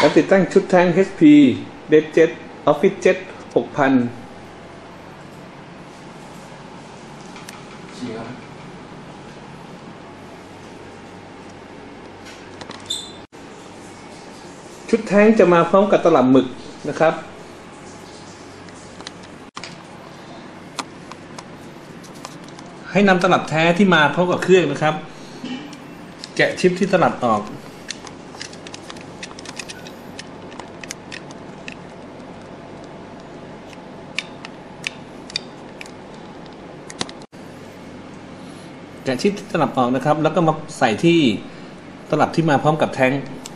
การติดตั้งชุดแท้ง HP DeadJet OfficeJet 6000ชุดแท้งจะมาพร้อมกับตลับหมึกนะครับให้นำตลับแท้ที่มาพร้อมกับเครื่องนะครับแกะชิปที่ตลับออกแกะชิปที่ตลับออกนะครับแล้วก็มาใส่ที่ตลับที่มาพร้อมกับแท้ง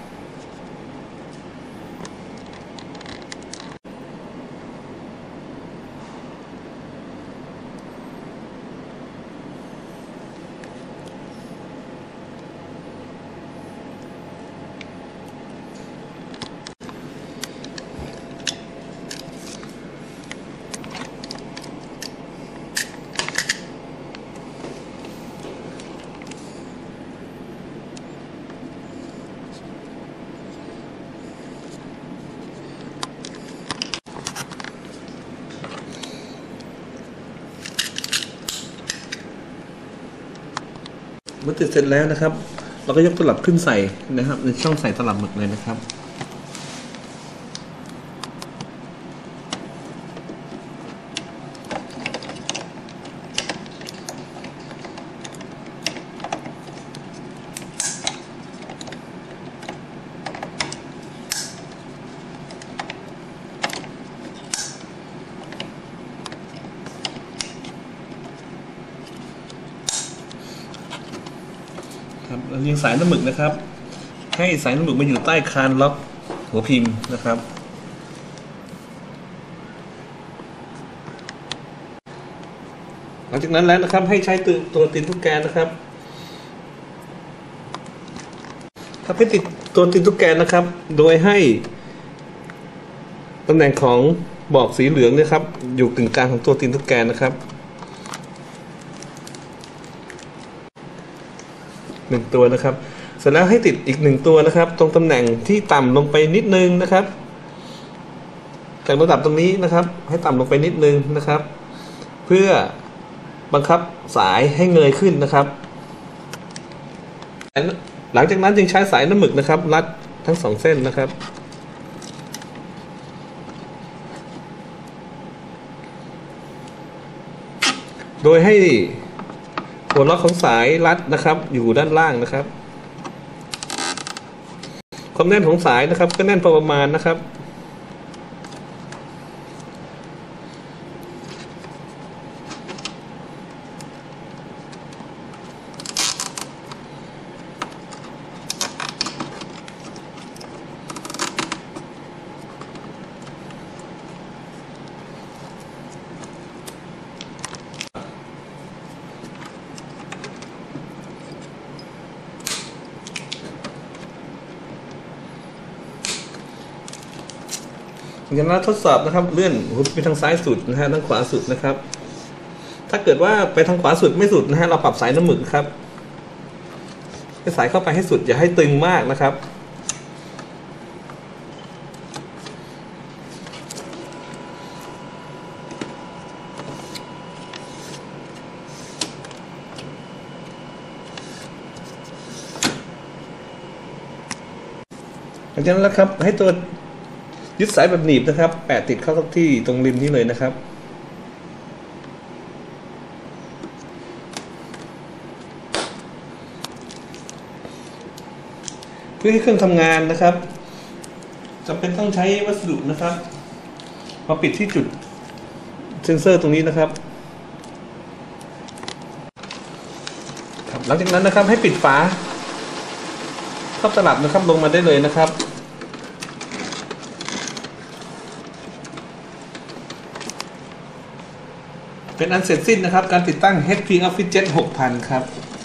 เมื่อติดเสร็จแล้วนะครับเราก็ยกตลับขึ้นใส่นะครับในช่องใส่ตลับหมึกเลยนะครับเรายิงสายน้ำหมึกนะครับให้สายน้ำหมึกมาอยู่ใต้คานล็อกหัวพิมพ์นะครับหลังจากนั้นแล้วนะครับให้ใช้ตัวตีนตุ๊กแกนะครับถ้าไม่ติดตัวตีนตุ๊กแกนะครับโดยให้ตำแหน่งของบอกสีเหลืองนะครับอยู่กึ่งกลางของตัวตีนตุ๊กแกนะครับ1 ตัวนะครับเสร็จแล้วให้ติดอีก1 ตัวนะครับตรงตำแหน่งที่ต่ำลงไปนิดนึงนะครับจากระดับตรงนี้นะครับให้ต่ำลงไปนิดนึงนะครับเพื่อบังคับสายให้เงยขึ้นนะครับหลังจากนั้นจึงใช้สายน้ำหมึกนะครับรัดทั้ง2 เส้นนะครับโดยให้หัวล็อกของสายรัดนะครับอยู่ด้านล่างนะครับความแน่นของสายนะครับก็แน่นพอประมาณนะครับอย่างนั้นทดสอบนะครับเลื่อนหัวไปทางซ้ายสุดนะฮะทางขวาสุดนะครับถ้าเกิดว่าไปทางขวาสุดไม่สุดนะฮะเราปรับสายน้ำหมึกครับให้สายเข้าไปให้สุดอย่าให้ตึงมากนะครับอย่างนั้นแล้วครับให้ตัวยึดสายแบบหนีบนะครับแปะติดเข้าที่ตรงริมนี้เลยนะครับเพื่อให้เครื่องทำงานนะครับจำเป็นต้องใช้วัสดุนะครับมาปิดที่จุดเซ็นเซอร์ตรงนี้นะครับหลังจากนั้นนะครับให้ปิดฝาครอบตลับนะครับลงมาได้เลยนะครับเป็นอันเสร็จสิ้นนะครับการติดตั้ง HP OfficeJet 6000 ครับ